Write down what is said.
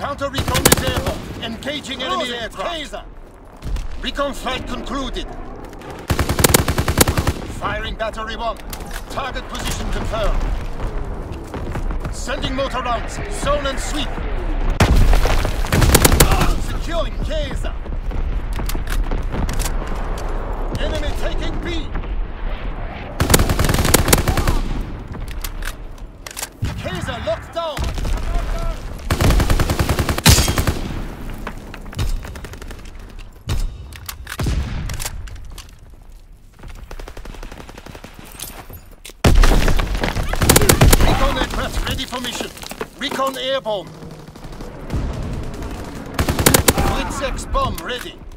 Counter-recon is airborne. Engaging enemy aircraft. Taser. Recon flight concluded. Firing battery 1. Target position confirmed. Sending motor rounds. Zone and sweep. Securing Kaiser. Enemy taking B. Kaiser locked down. Recon aircraft ready for mission. Recon airborne. Blitz X bomb ready.